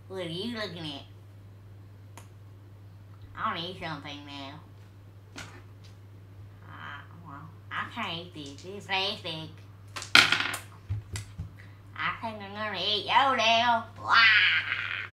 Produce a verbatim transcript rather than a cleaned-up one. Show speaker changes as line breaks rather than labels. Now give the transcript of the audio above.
What are you looking at? I want to eat something now. Uh, well, I can't eat this. It's plastic. I think I'm gonna eat your now. Wow.